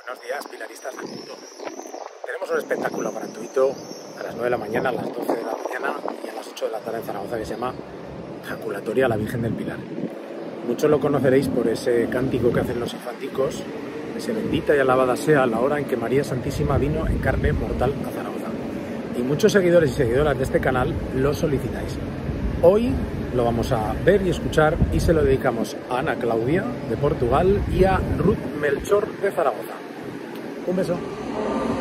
Buenos días, pilaristas del mundo. Tenemos un espectáculo gratuito a las 9 de la mañana, a las 12 de la mañana y a las 8 de la tarde en Zaragoza que se llama Jaculatoria a la Virgen del Pilar. Muchos lo conoceréis por ese cántico que hacen los infanticos, ese bendita y alabada sea la hora en que María Santísima vino en carne mortal a Zaragoza. Y muchos seguidores y seguidoras de este canal lo solicitáis. Hoy lo vamos a ver y escuchar y se lo dedicamos a Ana Claudia de Portugal y a Ruth Melchor de Zaragoza. Un beso.